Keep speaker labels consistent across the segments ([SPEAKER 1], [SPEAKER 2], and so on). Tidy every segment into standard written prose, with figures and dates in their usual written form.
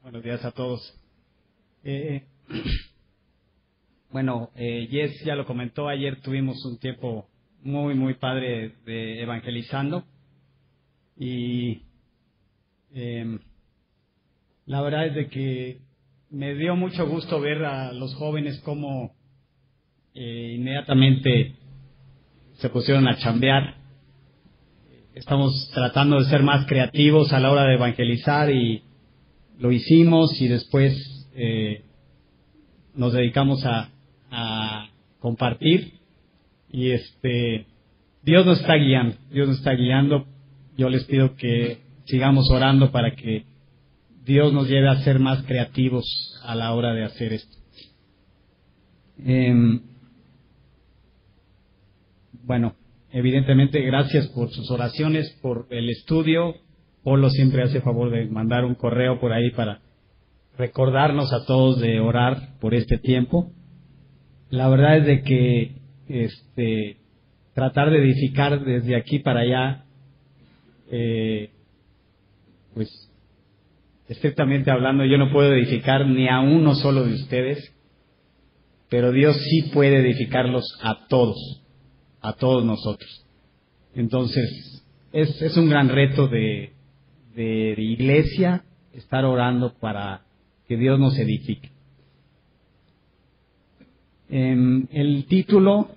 [SPEAKER 1] Buenos días a todos. Jess ya lo comentó, ayer tuvimos un tiempo muy padre de evangelizando y la verdad es de que me dio mucho gusto ver a los jóvenes cómo inmediatamente se pusieron a chambear. Estamos tratando de ser más creativos a la hora de evangelizar y lo hicimos, y después nos dedicamos a compartir, y Dios nos está guiando. Yo les pido que sigamos orando para que Dios nos lleve a ser más creativos a la hora de hacer esto. Evidentemente, gracias por sus oraciones, por el estudio. Polo siempre hace favor de mandar un correo por ahí para recordarnos a todos de orar por este tiempo. La verdad es de que tratar de edificar desde aquí para allá, pues estrictamente hablando, yo no puedo edificar ni a uno solo de ustedes, pero Dios sí puede edificarlos a todos nosotros. Entonces, es un gran reto de iglesia estar orando para que Dios nos edifique. El título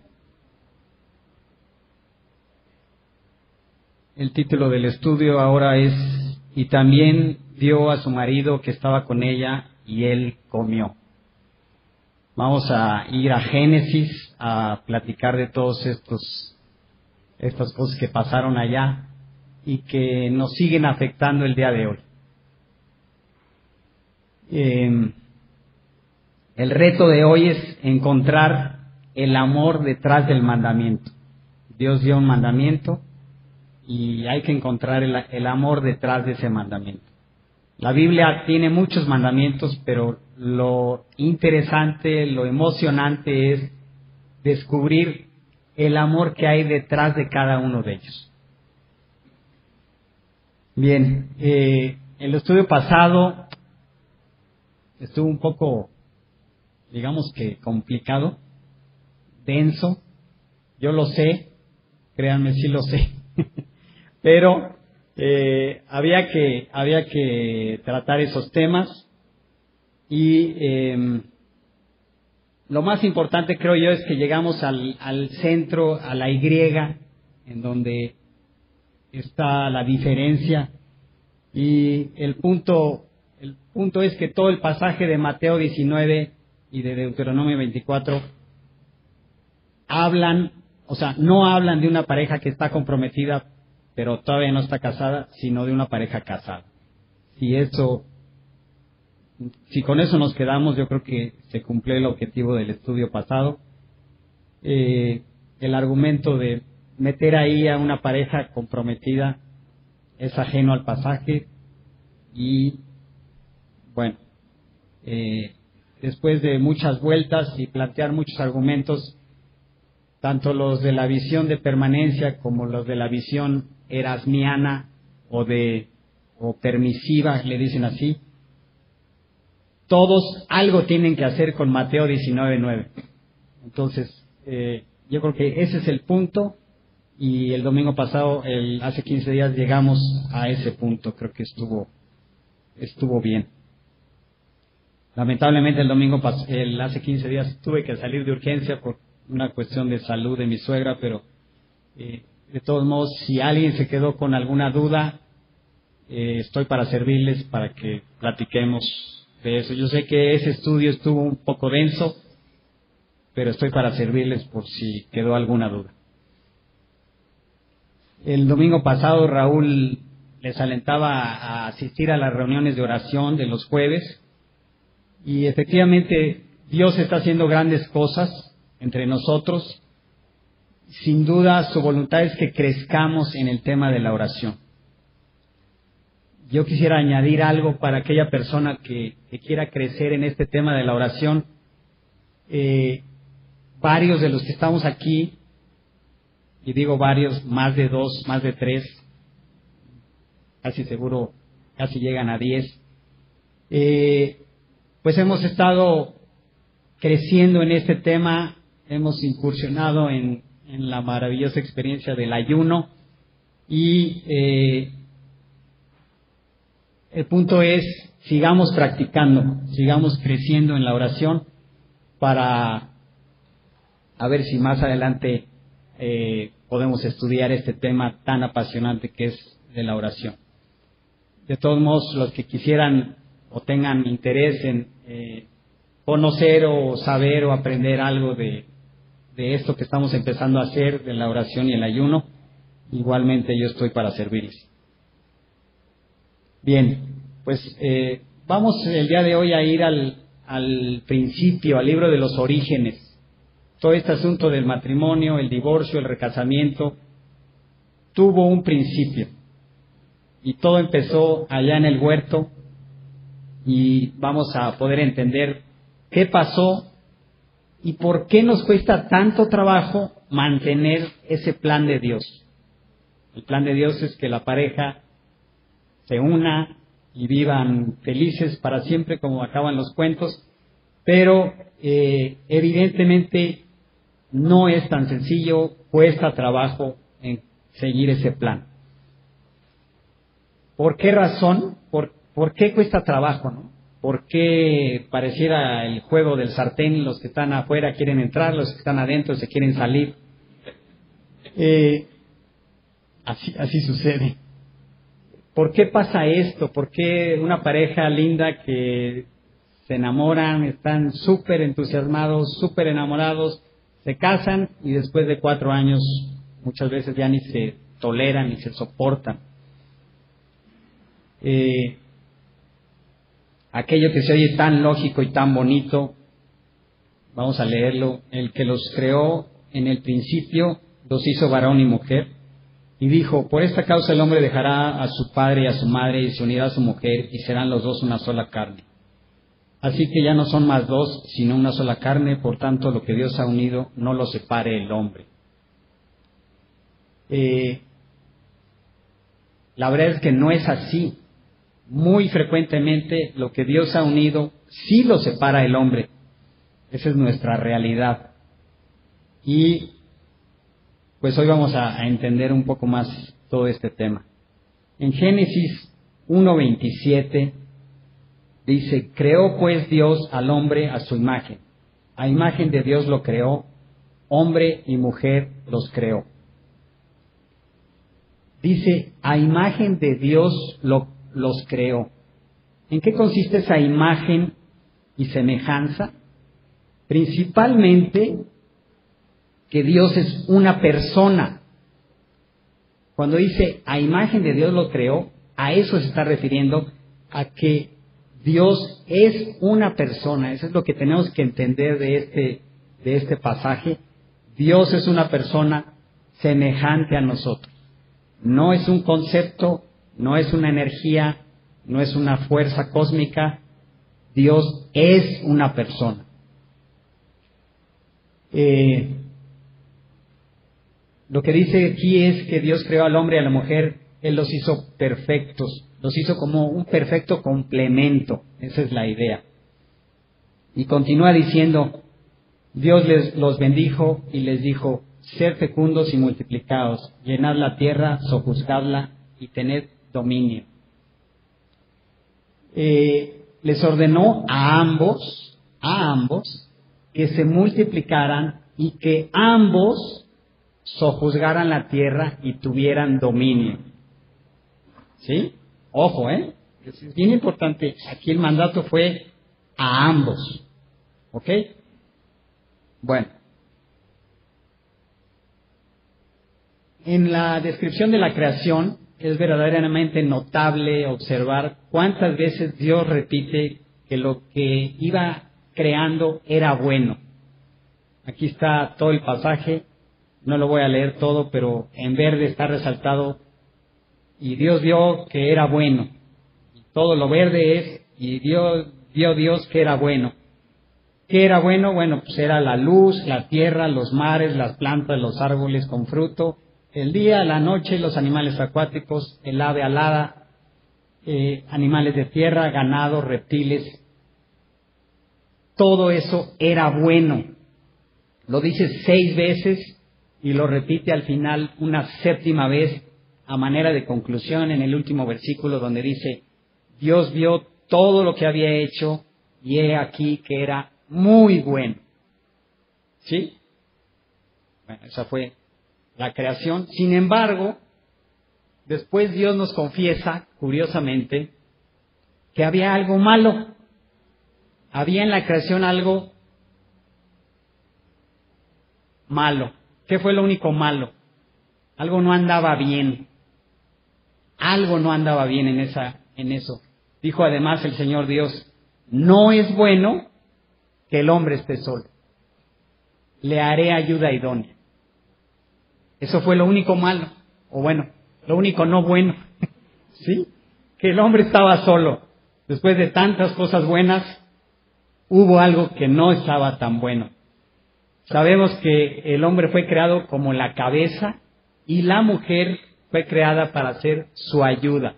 [SPEAKER 1] del estudio ahora es: y también dio a su marido que estaba con ella, y él comió. Vamos a ir a Génesis a platicar de todos estas cosas que pasaron allá y que nos siguen afectando el día de hoy. El reto de hoy es encontrar el amor detrás del mandamiento. Dios dio un mandamiento y hay que encontrar el amor detrás de ese mandamiento. La Biblia tiene muchos mandamientos, pero lo interesante, lo emocionante es descubrir el amor que hay detrás de cada uno de ellos. Bien, el estudio pasado estuvo un poco, digamos que complicado, denso. Yo lo sé, créanme, sí lo sé. Pero había que tratar esos temas, y lo más importante, creo yo, es que llegamos al centro, a la Y, en donde está la diferencia. Y el punto es que todo el pasaje de Mateo 19 y de Deuteronomio 24 no hablan de una pareja que está comprometida pero todavía no está casada, sino de una pareja casada. Si con eso nos quedamos, yo creo que se cumplió el objetivo del estudio pasado. El argumento de meter ahí a una pareja comprometida es ajeno al pasaje, y después de muchas vueltas y plantear muchos argumentos, tanto los de la visión de permanencia como los de la visión erasmiana o permisiva, le dicen así, todos algo tienen que hacer con Mateo 19:9. Entonces, yo creo que ese es el punto, y el domingo pasado, hace 15 días, llegamos a ese punto. Creo que estuvo bien. Lamentablemente hace 15 días tuve que salir de urgencia por una cuestión de salud de mi suegra, pero de todos modos, si alguien se quedó con alguna duda, estoy para servirles, para que platiquemos de eso. Yo sé que ese estudio estuvo un poco denso, pero estoy para servirles por si quedó alguna duda. El domingo pasado Raúl les alentaba a asistir a las reuniones de oración de los jueves, y efectivamente Dios está haciendo grandes cosas entre nosotros. Sin duda, su voluntad es que crezcamos en el tema de la oración. Yo quisiera añadir algo para aquella persona que quiera crecer en este tema de la oración. Varios de los que estamos aquí, y digo varios, más de 2, más de 3, casi seguro, casi llegan a 10, Pues hemos estado creciendo en este tema, hemos incursionado en la maravillosa experiencia del ayuno y el punto es, sigamos practicando, sigamos creciendo en la oración para a ver si más adelante podemos estudiar este tema tan apasionante que es de la oración. De todos modos, los que quisieran o tengan interés en conocer o saber o aprender algo de esto que estamos empezando a hacer, de la oración y el ayuno, igualmente yo estoy para servirles. Bien, pues vamos el día de hoy a ir al principio, al libro de los orígenes. Todo este asunto del matrimonio, el divorcio, el recasamiento, tuvo un principio. Y todo empezó allá en el huerto y vamos a poder entender qué pasó y por qué nos cuesta tanto trabajo mantener ese plan de Dios. El plan de Dios es que la pareja se una y vivan felices para siempre, como acaban los cuentos, pero evidentemente no es tan sencillo, cuesta trabajo en seguir ese plan. ¿Por qué razón? ¿Por qué cuesta trabajo, no? ¿Por qué pareciera el juego del sartén? Los que están afuera quieren entrar, los que están adentro se quieren salir. Así sucede. ¿Por qué pasa esto? ¿Por qué una pareja linda que se enamoran, están súper entusiasmados, súper enamorados, se casan y después de 4 años muchas veces ya ni se toleran ni se soportan? Aquello que se oye tan lógico y tan bonito, vamos a leerlo: el que los creó en el principio los hizo varón y mujer, y dijo: por esta causa el hombre dejará a su padre y a su madre y se unirá a su mujer y serán los dos una sola carne. Así que ya no son más dos sino una sola carne, por tanto lo que Dios ha unido no lo separe el hombre. La verdad es que no es así. Muy frecuentemente lo que Dios ha unido sí lo separa el hombre. Esa es nuestra realidad. Y pues hoy vamos a entender un poco más todo este tema. En Génesis 1:27 dice: creó pues Dios al hombre a su imagen. A imagen de Dios lo creó, hombre y mujer los creó. Dice, a imagen de Dios los creó. ¿En qué consiste esa imagen y semejanza? Principalmente que Dios es una persona. Cuando dice a imagen de Dios lo creó, a eso se está refiriendo, a que Dios es una persona. Eso es lo que tenemos que entender de este pasaje. Dios es una persona semejante a nosotros. No es un concepto, no es una energía, no es una fuerza cósmica. Dios es una persona. Lo que dice aquí es que Dios creó al hombre y a la mujer, Él los hizo perfectos, los hizo como un perfecto complemento. Esa es la idea. Y continúa diciendo, Dios los bendijo y les dijo: sed fecundos y multiplicaos, llenad la tierra, sojuzgadla y tened dominio. Les ordenó a ambos, que se multiplicaran y que ambos sojuzgaran la tierra y tuvieran dominio. ¿Sí? Ojo, es bien importante. Aquí el mandato fue a ambos. ¿Ok? Bueno. En la descripción de la creación es verdaderamente notable observar cuántas veces Dios repite que lo que iba creando era bueno. Aquí está todo el pasaje, no lo voy a leer todo, pero en verde está resaltado: y Dios vio que era bueno. Y todo lo verde es: y vio Dios que era bueno. ¿Qué era bueno? Bueno, pues era la luz, la tierra, los mares, las plantas, los árboles con fruto, el día, la noche, los animales acuáticos, el ave alada. animales de tierra, ganado, reptiles. Todo eso era bueno. Lo dice 6 veces y lo repite al final una 7ª vez a manera de conclusión en el último versículo donde dice, Dios vio todo lo que había hecho y he aquí que era muy bueno. ¿Sí? Bueno, esa fue la creación. Sin embargo, después Dios nos confiesa, curiosamente, que había algo malo. Había en la creación algo malo. ¿Qué fue lo único malo? Algo no andaba bien. Algo no andaba bien en eso. Dijo además el Señor Dios, no es bueno que el hombre esté solo. Le haré ayuda idónea. Eso fue lo único malo. O bueno, lo único no bueno. ¿Sí? Que el hombre estaba solo. Después de tantas cosas buenas, hubo algo que no estaba tan bueno. Sabemos que el hombre fue creado como la cabeza y la mujer fue creada para ser su ayuda.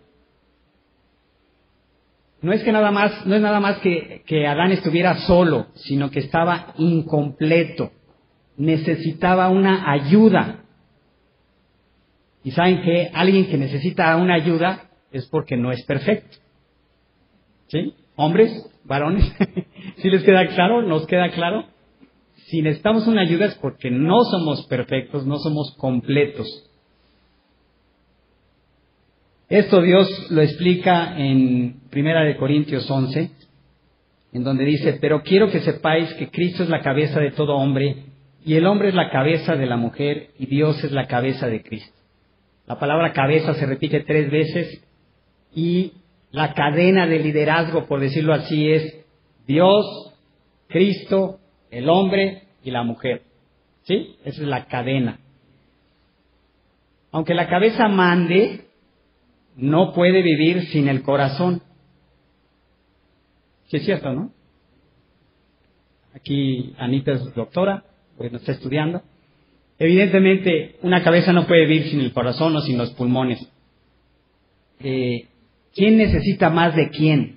[SPEAKER 1] No es nada más que Adán estuviera solo, sino que estaba incompleto. Necesitaba una ayuda. Y saben que alguien que necesita una ayuda es porque no es perfecto. ¿Sí? Hombres, varones, ¿sí les queda claro? ¿Nos queda claro? Si necesitamos una ayuda es porque no somos perfectos, no somos completos. Esto Dios lo explica en 1 Corintios 11, en donde dice, pero quiero que sepáis que Cristo es la cabeza de todo hombre, y el hombre es la cabeza de la mujer, y Dios es la cabeza de Cristo. La palabra cabeza se repite 3 veces, y la cadena de liderazgo, por decirlo así, es Dios, Cristo, el hombre y la mujer. ¿Sí? Esa es la cadena. Aunque la cabeza mande, no puede vivir sin el corazón. Sí es cierto, ¿no? Aquí Anita es doctora, pues nos está estudiando. Evidentemente, una cabeza no puede vivir sin el corazón o sin los pulmones. ¿Quién necesita más de quién?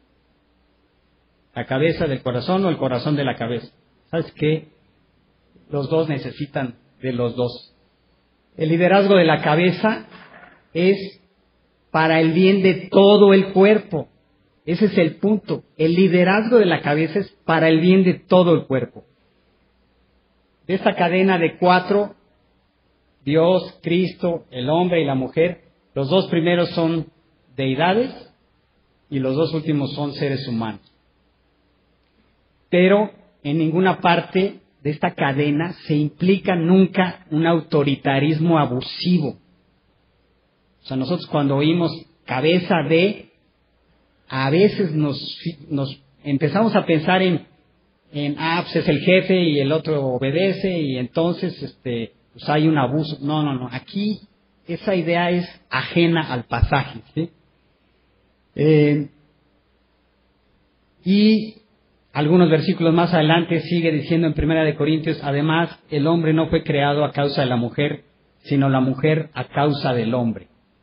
[SPEAKER 1] ¿La cabeza del corazón o el corazón de la cabeza? ¿Sabes qué? Los dos necesitan de los dos. El liderazgo de la cabeza es para el bien de todo el cuerpo. Ese es el punto. El liderazgo de la cabeza es para el bien de todo el cuerpo. De esta cadena de 4, Dios, Cristo, el hombre y la mujer, los 2 primeros son deidades y los 2 últimos son seres humanos. Pero en ninguna parte de esta cadena se implica nunca un autoritarismo abusivo. O sea, nosotros cuando oímos cabeza de, a veces nos empezamos a pensar en pues es el jefe y el otro obedece y entonces pues hay un abuso. No. Aquí esa idea es ajena al pasaje, ¿sí? Y algunos versículos más adelante sigue diciendo en 1 Corintios, además, el hombre no fue creado a causa de la mujer, sino la mujer a causa del hombre.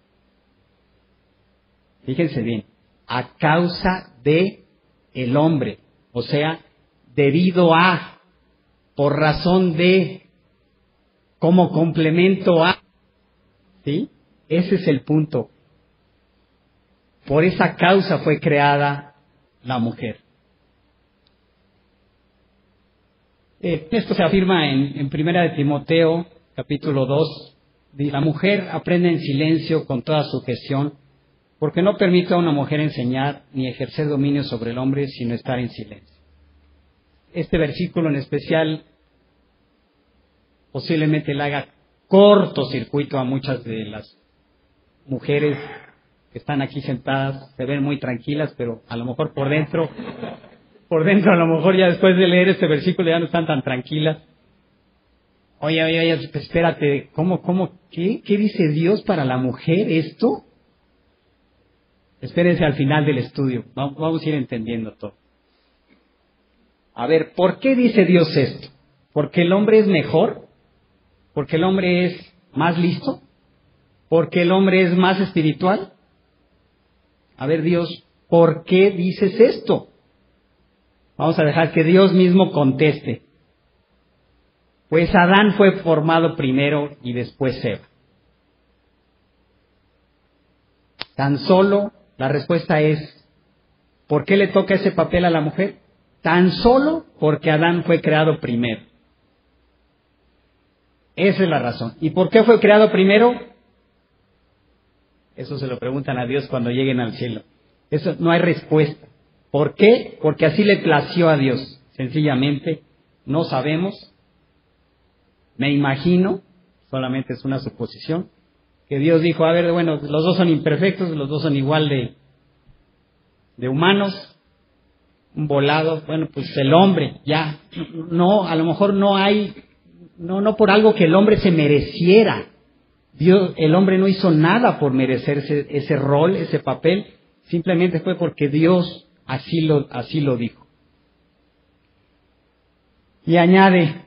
[SPEAKER 1] Fíjense bien, a causa de el hombre, o sea, debido a, por razón de, como complemento a, ¿sí? Ese es el punto. Por esa causa fue creada la mujer. Esto se afirma en 1 Timoteo, capítulo 2. La mujer aprende en silencio con toda sujeción, porque no permite a una mujer enseñar ni ejercer dominio sobre el hombre, sino estar en silencio. Este versículo en especial posiblemente le haga cortocircuito a muchas de las mujeres que están aquí sentadas, se ven muy tranquilas, pero a lo mejor por dentro a lo mejor ya después de leer este versículo ya no están tan tranquilas. Oye, espérate, ¿qué dice Dios para la mujer esto? Espérense al final del estudio, vamos a ir entendiendo todo. A ver, ¿por qué dice Dios esto? ¿Porque el hombre es mejor? ¿Porque el hombre es más listo? ¿Porque el hombre es más espiritual? a ver Dios, ¿por qué dices esto? Vamos a dejar que Dios mismo conteste. Pues Adán fue formado primero y después Eva. Tan solo, la respuesta es, ¿por qué le toca ese papel a la mujer? Tan solo porque Adán fue creado primero. Esa es la razón. ¿Y por qué fue creado primero? Eso se lo preguntan a Dios cuando lleguen al cielo. Eso no hay respuesta. ¿Por qué? Porque así le plació a Dios. Sencillamente, no sabemos. Me imagino, solamente es una suposición, que Dios dijo, a ver, bueno, los dos son imperfectos, los dos son igual de humanos, un volado, bueno, pues el hombre, ya, no, a lo mejor no hay, no por algo que el hombre se mereciera. Dios, el hombre no hizo nada por merecerse ese rol, ese papel, simplemente fue porque Dios así lo dijo. Y añade,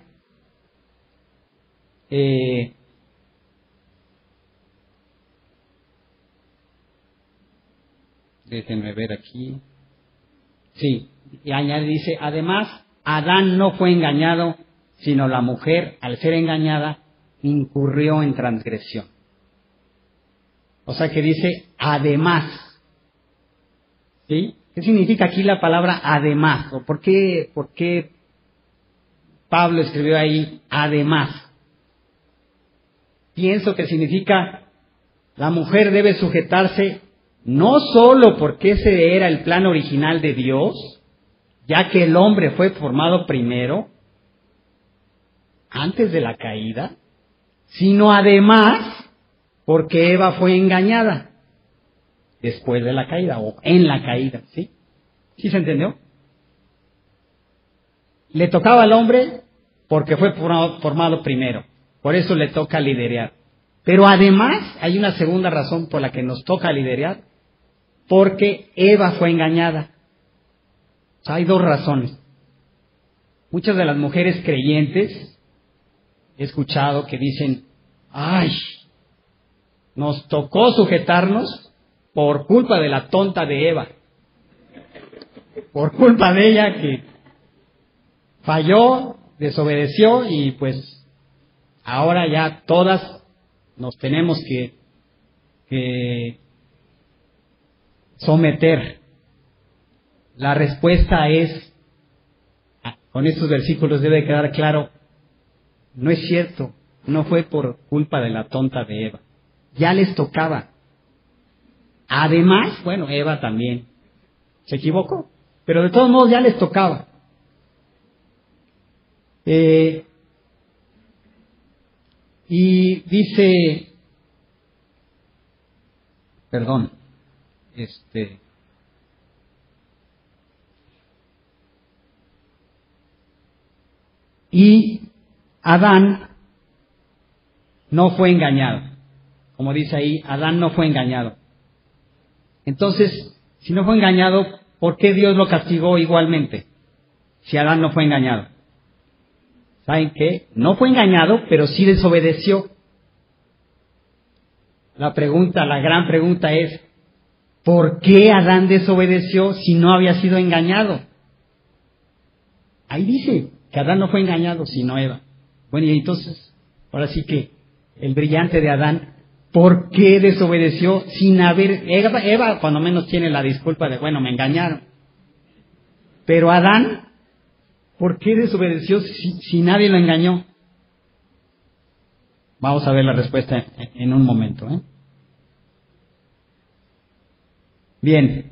[SPEAKER 1] déjenme ver aquí. Sí, y añade, dice, además, Adán no fue engañado, sino la mujer, al ser engañada, incurrió en transgresión. O sea que dice, además. ¿Sí? ¿Qué significa aquí la palabra además? ¿O por qué Pablo escribió ahí además? Pienso que significa, la mujer debe sujetarse no solo porque ese era el plan original de Dios, ya que el hombre fue formado primero, antes de la caída, sino además porque Eva fue engañada después de la caída o en la caída, ¿sí? ¿Sí se entendió? Le tocaba al hombre porque fue formado primero, por eso le toca liderar. Pero además hay una segunda razón por la que nos toca liderar, porque Eva fue engañada. O sea, hay dos razones. Muchas de las mujeres creyentes he escuchado que dicen, ay, nos tocó sujetarnos por culpa de la tonta de Eva. Por culpa de ella que falló, desobedeció y pues ahora ya todas nos tenemos que someter. La respuesta es, con estos versículos debe quedar claro, no es cierto, no fue por culpa de la tonta de Eva, ya les tocaba. Además, bueno, Eva también se equivocó, pero de todos modos ya les tocaba. Y dice, perdón, y Adán no fue engañado. Como dice ahí, Adán no fue engañado. Entonces, si no fue engañado, ¿por qué Dios lo castigó igualmente? Si Adán no fue engañado. ¿Saben qué? No fue engañado, pero sí desobedeció. La gran pregunta es, ¿por qué Adán desobedeció si no había sido engañado? Ahí dice que Adán no fue engañado, sino Eva. Bueno, y entonces, ahora sí que el brillante de Adán, ¿por qué desobedeció sin haber... Eva cuando menos tiene la disculpa de, bueno, me engañaron. Pero Adán, ¿por qué desobedeció si nadie lo engañó? Vamos a ver la respuesta en un momento, ¿eh? Bien.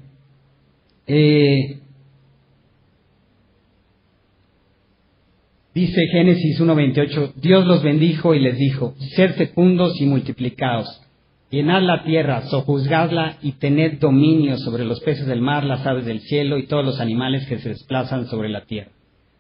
[SPEAKER 1] Dice Génesis 1:28, Dios los bendijo y les dijo, sed fecundos y multiplicaos, llenad la tierra, sojuzgadla y tened dominio sobre los peces del mar, las aves del cielo y todos los animales que se desplazan sobre la tierra.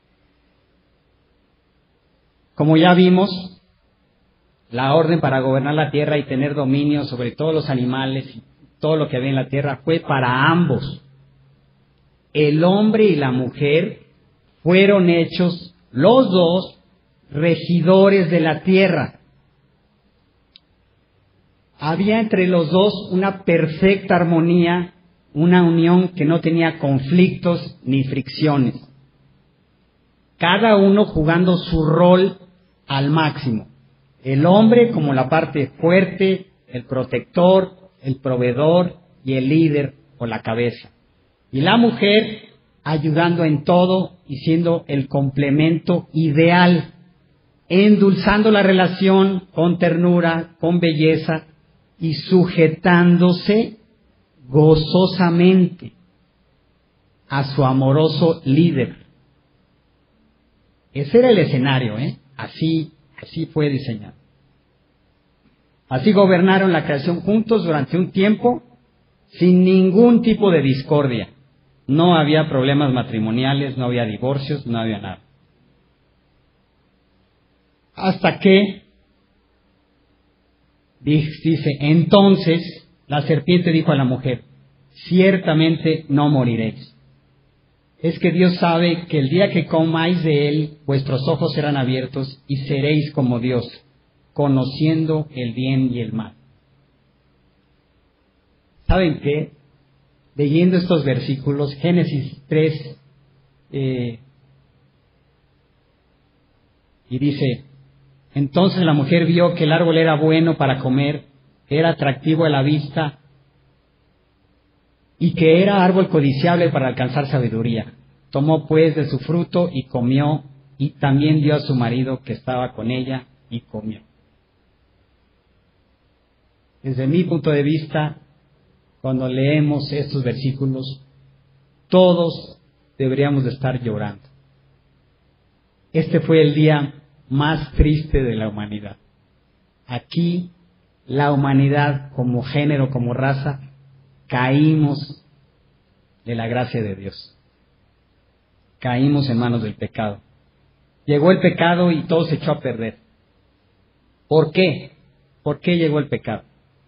[SPEAKER 1] Como ya vimos, la orden para gobernar la tierra y tener dominio sobre todos los animales y todo lo que había en la tierra fue para ambos. El hombre y la mujer fueron hechos los dos regidores de la tierra. Había entre los dos una perfecta armonía una unión que no tenía conflictos ni fricciones, cada uno jugando su rol al máximo. El hombre como la parte fuerte, el protector, el proveedor y el líder o la cabeza. Y la mujer ayudando en todo y siendo el complemento ideal, endulzando la relación con ternura, con belleza y sujetándose gozosamente a su amoroso líder. Ese era el escenario, Así fue diseñado. Así gobernaron la creación juntos durante un tiempo, sin ningún tipo de discordia. No había problemas matrimoniales, no había divorcios, no había nada. Hasta que, dice, entonces la serpiente dijo a la mujer, ciertamente no moriréis. Es que Dios sabe que el día que comáis de él, vuestros ojos serán abiertos y seréis como Dios, conociendo el bien y el mal. ¿Saben qué? Leyendo estos versículos, Génesis 3, y dice, entonces la mujer vio que el árbol era bueno para comer, que era atractivo a la vista, y que era árbol codiciable para alcanzar sabiduría. Tomó pues de su fruto y comió, y también dio a su marido que estaba con ella, y comió. Desde mi punto de vista, cuando leemos estos versículos, todos deberíamos de estar llorando. Este fue el día más triste de la humanidad. Aquí, la humanidad como género, como raza, caímos de la gracia de Dios. Caímos en manos del pecado. Llegó el pecado y todo se echó a perder. ¿Por qué? ¿Por qué llegó el pecado?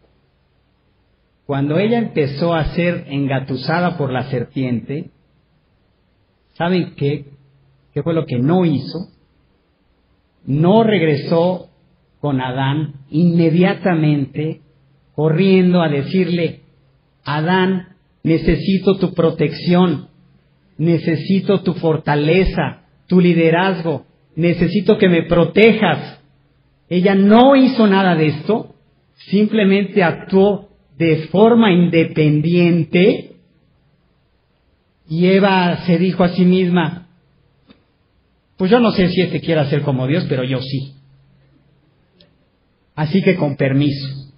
[SPEAKER 1] Cuando ella empezó a ser engatusada por la serpiente, ¿saben qué? ¿Qué fue lo que no hizo? No regresó con Adán inmediatamente corriendo a decirle, Adán, necesito tu protección, necesito tu fortaleza, tu liderazgo, necesito que me protejas. Ella no hizo nada de esto, simplemente actuó de forma independiente y Eva se dijo a sí misma, pues yo no sé si quiera ser como Dios, pero yo sí. Así que con permiso.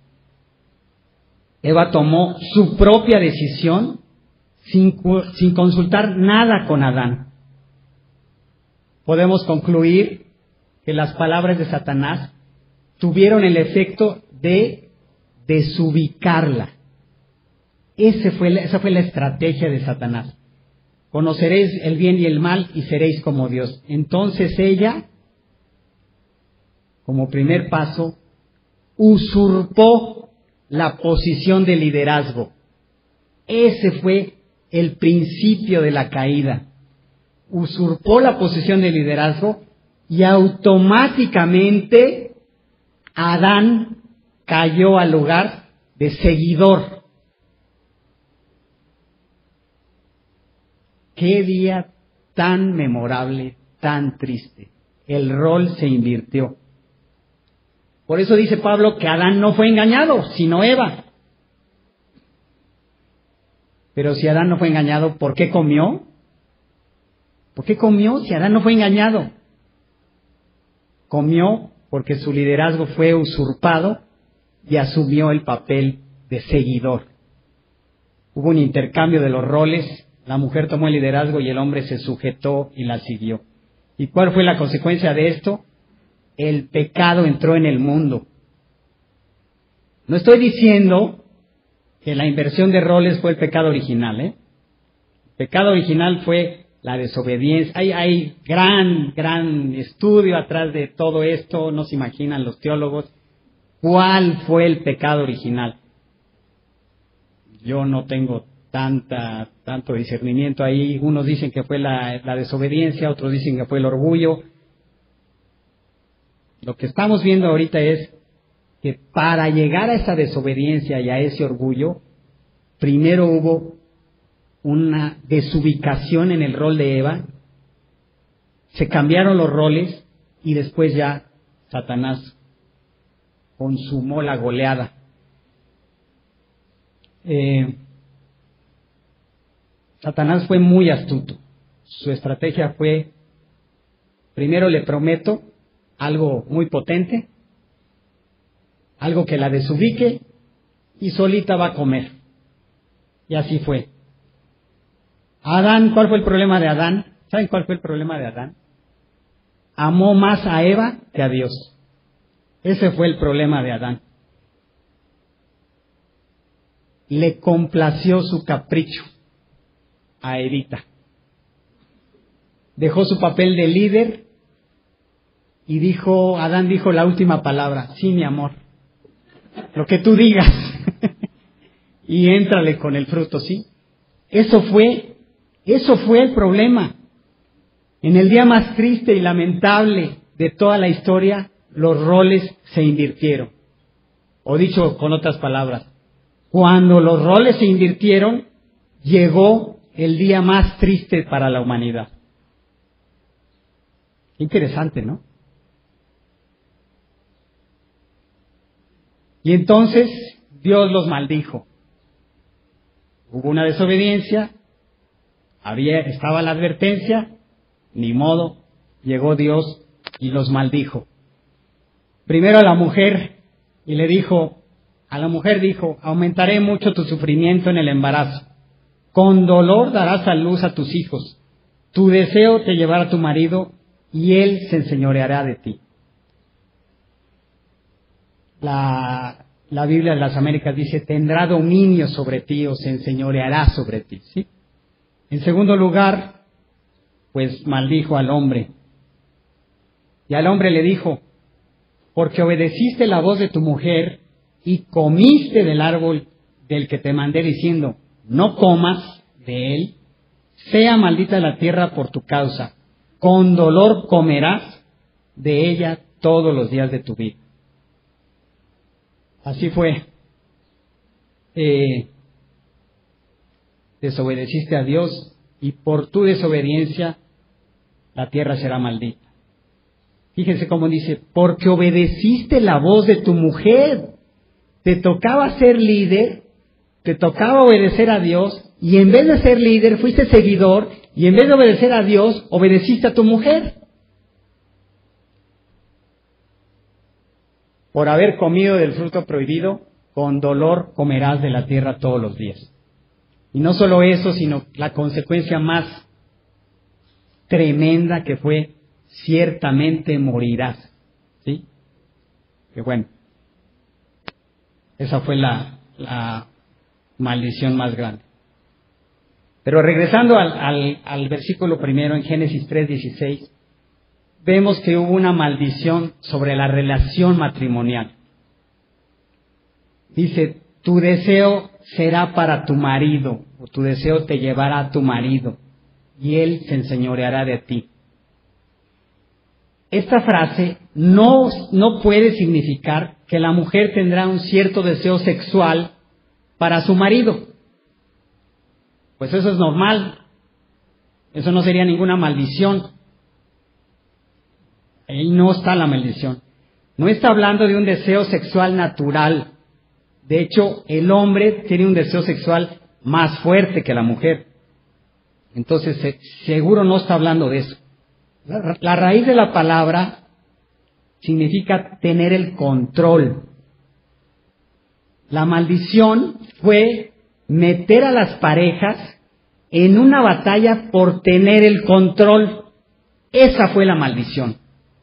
[SPEAKER 1] Eva tomó su propia decisión sin consultar nada con Adán. Podemos concluir que las palabras de Satanás tuvieron el efecto de desubicarla. Esa fue la estrategia de Satanás. Conoceréis el bien y el mal y seréis como Dios. Entonces ella, como primer paso, usurpó la posición de liderazgo. Ese fue el principio de la caída. Usurpó la posición de liderazgo y automáticamente Adán cayó al lugar de seguidor. Qué día tan memorable, tan triste. El rol se invirtió. Por eso dice Pablo que Adán no fue engañado, sino Eva. Pero si Adán no fue engañado, ¿por qué comió? ¿Por qué comió si Adán no fue engañado? Comió porque su liderazgo fue usurpado y asumió el papel de seguidor. Hubo un intercambio de los roles, la mujer tomó el liderazgo y el hombre se sujetó y la siguió. ¿Y cuál fue la consecuencia de esto? El pecado entró en el mundo. No estoy diciendo que la inversión de roles fue el pecado original, El pecado original fue la desobediencia. Hay gran estudio atrás de todo esto, no se imaginan los teólogos. ¿Cuál fue el pecado original? Yo no tengo tanto discernimiento ahí. Unos dicen que fue la desobediencia, otros dicen que fue el orgullo. Lo que estamos viendo ahorita es que para llegar a esa desobediencia y a ese orgullo, primero hubo una desubicación en el rol de Eva, se cambiaron los roles y después ya Satanás consumó la goleada. Satanás fue muy astuto. Su estrategia fue: primero le prometo algo muy potente, algo que la desubique y solita va a comer. Y así fue. Adán, ¿cuál fue el problema de Adán? ¿Saben cuál fue el problema de Adán? Amó más a Eva que a Dios. Ese fue el problema de Adán. Le complació su capricho a Evita. Dejó su papel de líder y Adán dijo la última palabra: sí, mi amor, lo que tú digas. Y éntrale con el fruto, ¿sí? Eso fue el problema. En el día más triste y lamentable de toda la historia, los roles se invirtieron. O dicho con otras palabras, cuando los roles se invirtieron, llegó el día más triste para la humanidad. Interesante, ¿no? Y entonces Dios los maldijo. Hubo una desobediencia, estaba la advertencia, ni modo, llegó Dios y los maldijo. Primero a la mujer, y a la mujer dijo: aumentaré mucho tu sufrimiento en el embarazo, con dolor darás a luz a tus hijos, tu deseo te llevará a tu marido, y él se enseñoreará de ti. La Biblia de las Américas dice: tendrá dominio sobre ti o se enseñoreará sobre ti, ¿sí? En segundo lugar, pues maldijo al hombre. Y al hombre le dijo: porque obedeciste la voz de tu mujer y comiste del árbol del que te mandé diciendo: no comas de él, sea maldita la tierra por tu causa, con dolor comerás de ella todos los días de tu vida. Así fue. Desobedeciste a Dios y por tu desobediencia la tierra será maldita. Fíjense cómo dice: porque obedeciste la voz de tu mujer. Te tocaba ser líder, te tocaba obedecer a Dios, y en vez de ser líder fuiste seguidor, y en vez de obedecer a Dios obedeciste a tu mujer. Por haber comido del fruto prohibido, con dolor comerás de la tierra todos los días. Y no solo eso, sino la consecuencia más tremenda que fue: ciertamente morirás. ¿Sí? Que bueno, esa fue la maldición más grande. Pero regresando al versículo primero, en Génesis 3:16, vemos que hubo una maldición sobre la relación matrimonial. Dice: tu deseo será para tu marido, o tu deseo te llevará a tu marido, y él se enseñoreará de ti. Esta frase no puede significar que la mujer tendrá un cierto deseo sexual para su marido. Pues eso es normal. Eso no sería ninguna maldición. Ahí no está la maldición. No está hablando de un deseo sexual natural. De hecho, el hombre tiene un deseo sexual más fuerte que la mujer. Entonces, seguro no está hablando de eso. La raíz de la palabra significa tener el control. La maldición fue meter a las parejas en una batalla por tener el control. Esa fue la maldición.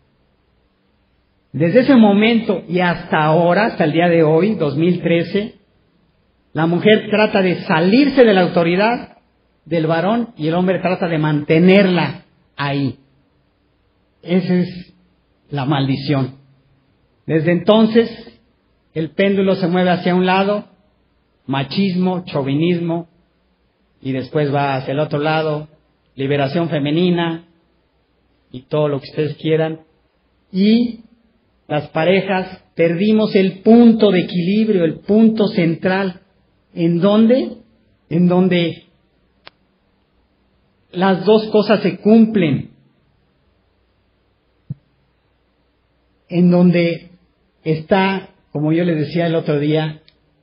[SPEAKER 1] Desde ese momento y hasta ahora, hasta el día de hoy, 2013, la mujer trata de salirse de la autoridad del varón y el hombre trata de mantenerla ahí. Esa es la maldición. Desde entonces, el péndulo se mueve hacia un lado, machismo, chauvinismo, y después va hacia el otro lado, liberación femenina, y todo lo que ustedes quieran. Y las parejas perdimos el punto de equilibrio, el punto central. ¿En dónde? en donde las dos cosas se cumplen, en donde está, como yo les decía el otro día,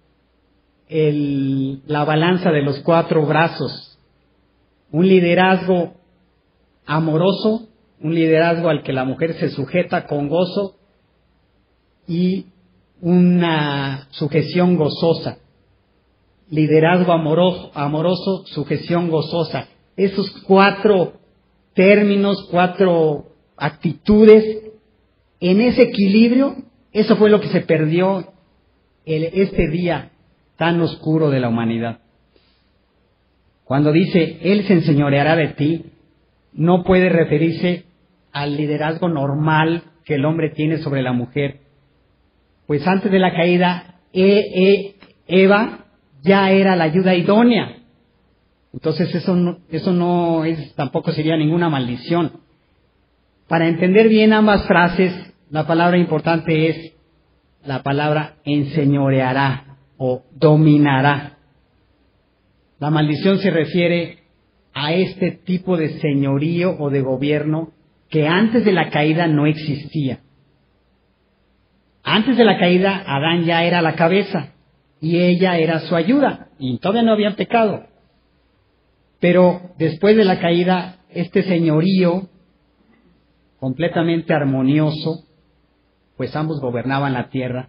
[SPEAKER 1] la balanza de los 4 brazos, un liderazgo amoroso, un liderazgo al que la mujer se sujeta con gozo y una sujeción gozosa. Liderazgo amoroso, sujeción gozosa. Esos 4 términos, 4 actitudes, en ese equilibrio, eso fue lo que se perdió este día tan oscuro de la humanidad. Cuando dice, Él se enseñoreará de ti, no puede referirse al liderazgo normal que el hombre tiene sobre la mujer. Pues antes de la caída, Eva ya era la ayuda idónea. Entonces eso no es, tampoco sería ninguna maldición. Para entender bien ambas frases, la palabra importante es la palabra enseñoreará o dominará. La maldición se refiere a este tipo de señorío o de gobierno que antes de la caída no existía. Antes de la caída, Adán ya era la cabeza y ella era su ayuda, y todavía no habían pecado. Pero después de la caída, este señorío completamente armonioso, pues ambos gobernaban la tierra,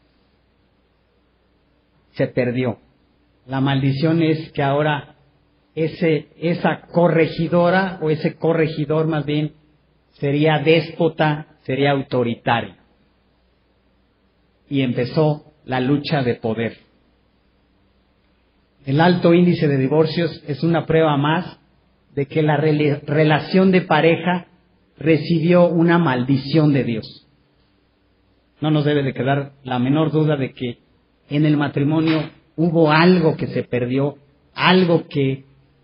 [SPEAKER 1] se perdió. La maldición es que ahora esa corregidora o ese corregidor más bien sería déspota, sería autoritario. Y empezó la lucha de poder. El alto índice de divorcios es una prueba más de que la relación de pareja recibió una maldición de Dios. No nos debe de quedar la menor duda de que en el matrimonio hubo algo que se perdió, algo que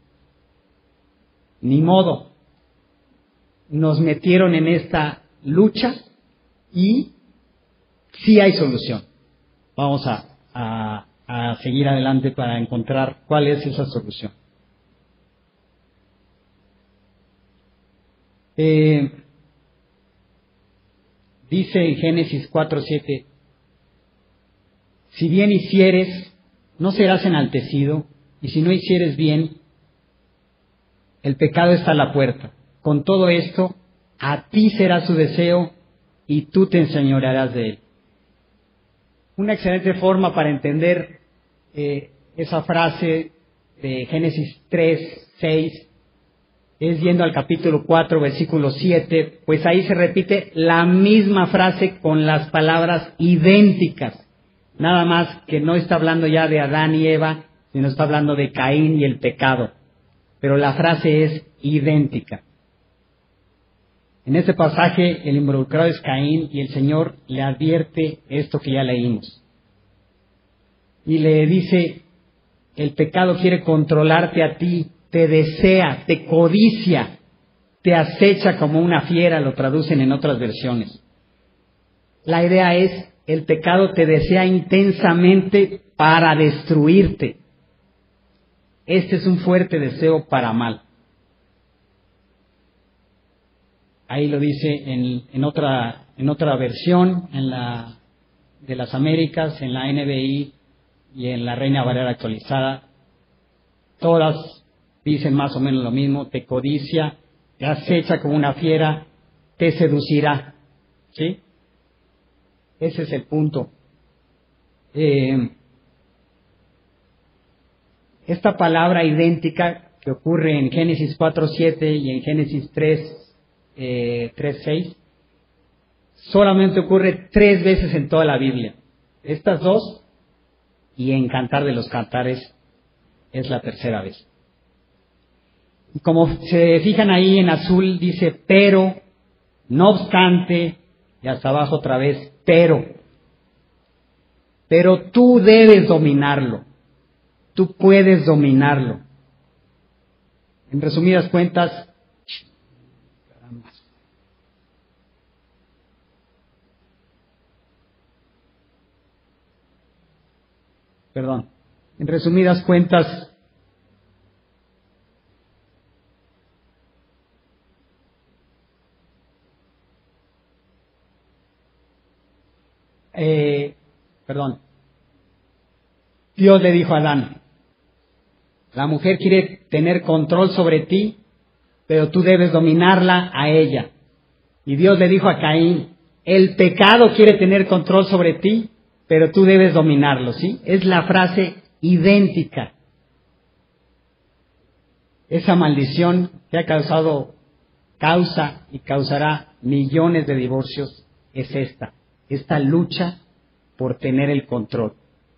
[SPEAKER 1] ni modo, nos metieron en esta lucha y sí hay solución. Vamos a seguir adelante para encontrar cuál es esa solución. Dice en Génesis 4:7, si bien hicieres, no serás enaltecido, y si no hicieres bien, el pecado está a la puerta. Con todo esto, a ti será su deseo, y tú te enseñorearás de él. Una excelente forma para entender esa frase de Génesis 3:6 es yendo al capítulo 4, versículo 7, pues ahí se repite la misma frase con las palabras idénticas. Nada más que no está hablando ya de Adán y Eva, sino está hablando de Caín y el pecado. Pero la frase es idéntica. En este pasaje el involucrado es Caín y el Señor le advierte esto que ya leímos. Y le dice, el pecado quiere controlarte a ti, te desea, te codicia, te acecha como una fiera, lo traducen en otras versiones. La idea es, el pecado te desea intensamente para destruirte. Este es un fuerte deseo para mal. Ahí lo dice en otra versión, de las Américas, en la NBI y en la Reina Valera actualizada. Todas dicen más o menos lo mismo, te codicia, te acecha como una fiera, te seducirá. ¿Sí? Ese es el punto. Esta palabra idéntica que ocurre en Génesis 4:7 y en Génesis 3:6 solamente ocurre 3 veces en toda la Biblia. Estas 2 y en Cantar de los Cantares es la 3.ª vez. Y como se fijan ahí en azul dice pero, no obstante, y hasta abajo otra vez pero tú debes dominarlo, tú puedes dominarlo. En resumidas cuentas, en resumidas cuentas, Dios le dijo a Adán, la mujer quiere tener control sobre ti, pero tú debes dominarla a ella. Y Dios le dijo a Caín, el pecado quiere tener control sobre ti, pero tú debes dominarlo, ¿sí? Es la frase idéntica. Esa maldición que ha causa y causará millones de divorcios es esta lucha por tener el control.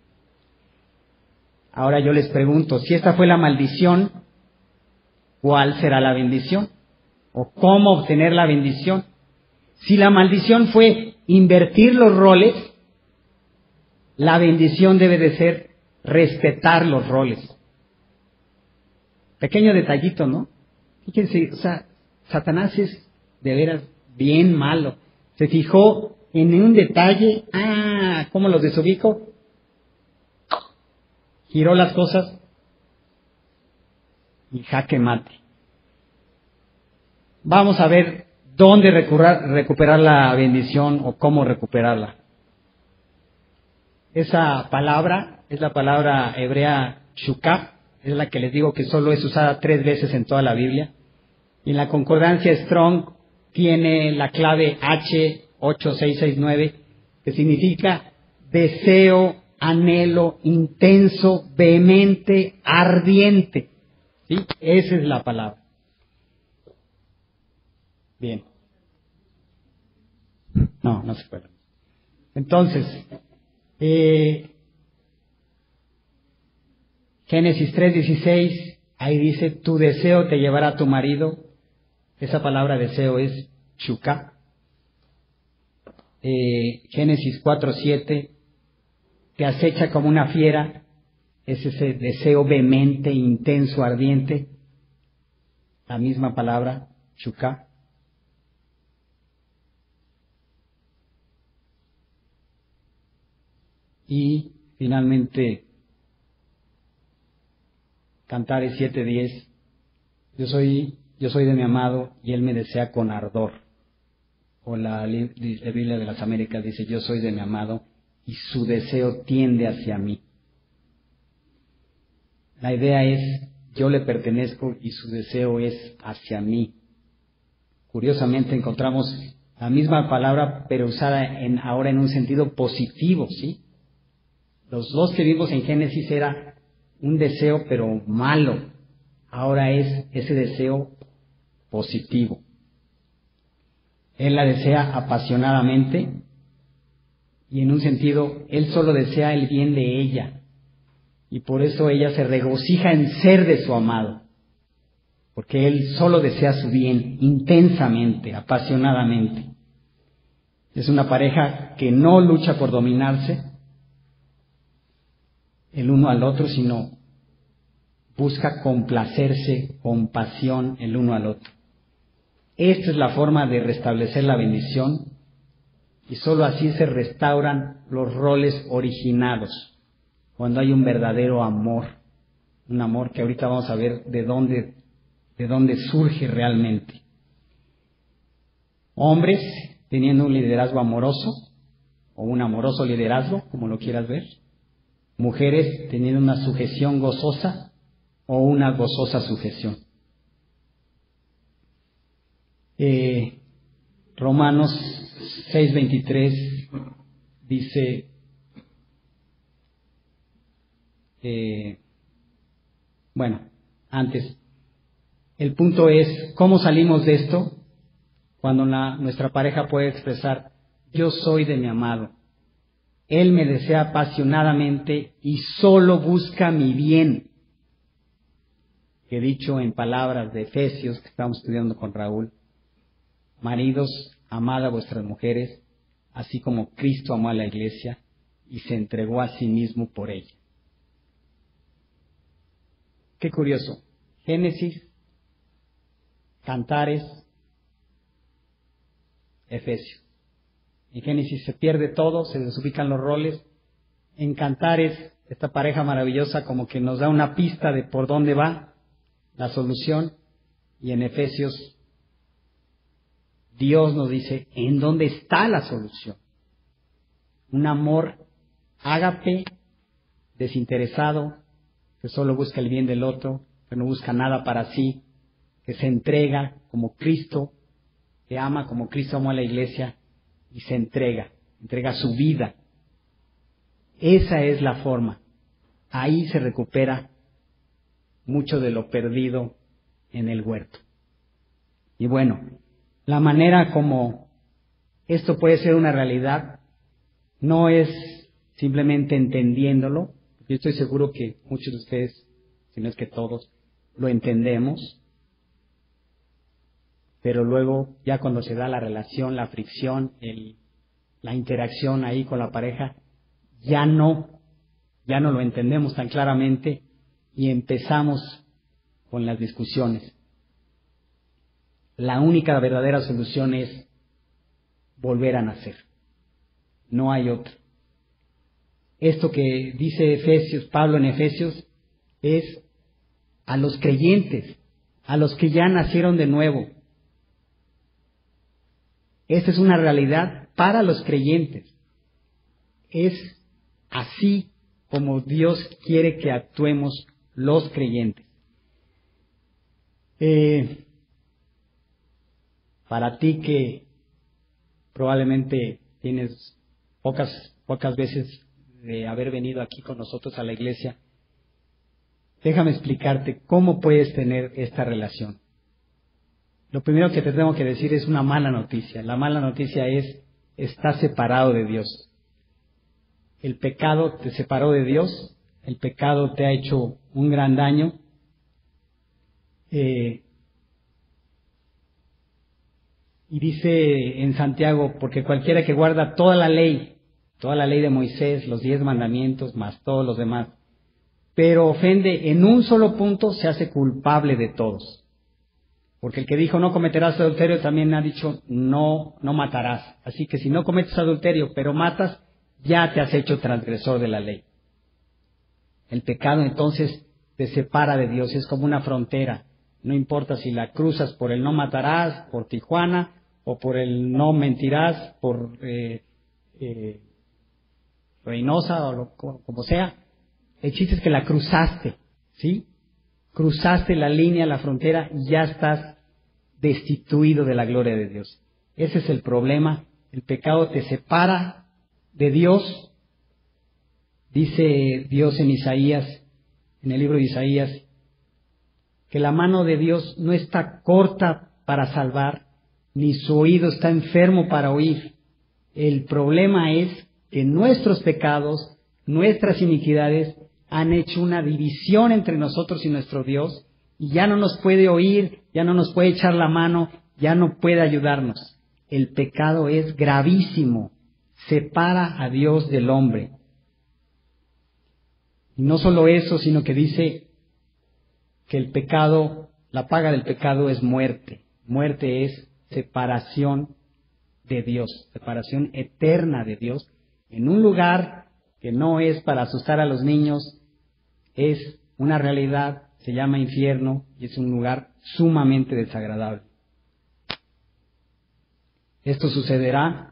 [SPEAKER 1] Ahora yo les pregunto, si esta fue la maldición, ¿cuál será la bendición? ¿O cómo obtener la bendición? Si la maldición fue invertir los roles, la bendición debe de ser respetar los roles. Pequeño detallito, ¿no? Fíjense, Satanás es de veras bien malo. Se fijó en un detalle, ¿cómo los desubico? Giró las cosas y jaque mate. Vamos a ver dónde recuperar la bendición o cómo recuperarla. Esa palabra es la palabra hebrea shukaf, es la que les digo que solo es usada 3 veces en toda la Biblia. Y en la concordancia Strong tiene la clave H8669, que significa deseo, anhelo, intenso, vehemente, ardiente. ¿Sí? Esa es la palabra. Bien. No se puede. Entonces, Génesis 3:16, ahí dice, tu deseo te llevará a tu marido. Esa palabra deseo es shukah. Génesis 4:7, te acecha como una fiera, es ese deseo vehemente, intenso, ardiente. La misma palabra, shukah. Y finalmente, Cantares 7:10, yo soy de mi amado y él me desea con ardor. O la Biblia de las Américas dice, yo soy de mi amado y su deseo tiende hacia mí. La idea es, yo le pertenezco y su deseo es hacia mí. Curiosamente encontramos la misma palabra, pero usada ahora en un sentido positivo, ¿sí? Los dos que vimos en Génesis era un deseo pero malo. Ahora es ese deseo positivo. Él la desea apasionadamente y en un sentido, él solo desea el bien de ella. Y por eso ella se regocija en ser de su amado. Porque él solo desea su bien, intensamente, apasionadamente. Es una pareja que no lucha por dominarse el uno al otro, sino busca complacerse con pasión el uno al otro. Esta es la forma de restablecer la bendición y sólo así se restauran los roles originados, cuando hay un verdadero amor, un amor que ahorita vamos a ver de dónde surge realmente. Hombres teniendo un liderazgo amoroso o un amoroso liderazgo, como lo quieras ver. Mujeres teniendo una sujeción gozosa o una gozosa sujeción. Romanos 6:23 dice, antes, el punto es, ¿cómo salimos de esto? Cuando nuestra pareja puede expresar, yo soy de mi amado, él me desea apasionadamente y solo busca mi bien. Que dicho en palabras de Efesios, que estamos estudiando con Raúl, maridos, amad a vuestras mujeres, así como Cristo amó a la iglesia y se entregó a sí mismo por ella. Qué curioso. Génesis, Cantares, Efesios. En Génesis se pierde todo, se desubican los roles. En Cantares, esta pareja maravillosa como que nos da una pista de por dónde va la solución. Y en Efesios, Dios nos dice en dónde está la solución. un amor ágape, desinteresado, que solo busca el bien del otro, que no busca nada para sí, que se entrega como Cristo, que ama como Cristo amó a la iglesia y se entrega su vida. Esa es la forma. Ahí se recupera mucho de lo perdido en el huerto. Y bueno, la manera como esto puede ser una realidad no es simplemente entendiéndolo. Yo estoy seguro que muchos de ustedes, si no es que todos, lo entendemos. Pero luego, ya cuando se da la relación, la fricción, la interacción ahí con la pareja, ya no lo entendemos tan claramente y empezamos con las discusiones. La única verdadera solución es volver a nacer. No hay otra. Esto que dice Pablo en Efesios, es a los creyentes, a los que ya nacieron de nuevo. Esta es una realidad para los creyentes. Es así como Dios quiere que actuemos los creyentes. Para ti que probablemente tienes pocas veces de haber venido aquí con nosotros a la iglesia, déjame explicarte cómo puedes tener esta relación. Lo primero que te tengo que decir es una mala noticia. La mala noticia es, estás separado de Dios. El pecado te separó de Dios, el pecado te ha hecho un gran daño. Y dice en Santiago, porque cualquiera que guarda toda la ley de Moisés, los 10 mandamientos, más todos los demás, pero ofende en un solo punto, se hace culpable de todos. Porque el que dijo no cometerás adulterio también ha dicho no matarás. Así que si no cometes adulterio pero matas, ya te has hecho transgresor de la ley. El pecado entonces te separa de Dios, es como una frontera. No importa si la cruzas por el no matarás, por Tijuana, o por el no mentirás, por Reynosa, o como sea. El chiste es que la cruzaste, ¿sí? Cruzaste la línea, la frontera, y ya estás destituido de la gloria de Dios. Ese es el problema. El pecado te separa de Dios. Dice Dios en Isaías, en el libro de Isaías, que la mano de Dios no está corta para salvar, ni su oído está enfermo para oír. El problema es que nuestros pecados, nuestras iniquidades, han hecho una división entre nosotros y nuestro Dios, y ya no nos puede oír, ya no nos puede echar la mano, ya no puede ayudarnos. El pecado es gravísimo, separa a Dios del hombre. Y no solo eso, sino que dice que el pecado, la paga del pecado es muerte. Muerte es separación de Dios, separación eterna de Dios, en un lugar que no es para asustar a los niños, es una realidad, se llama infierno y es un lugar sumamente desagradable. Esto sucederá,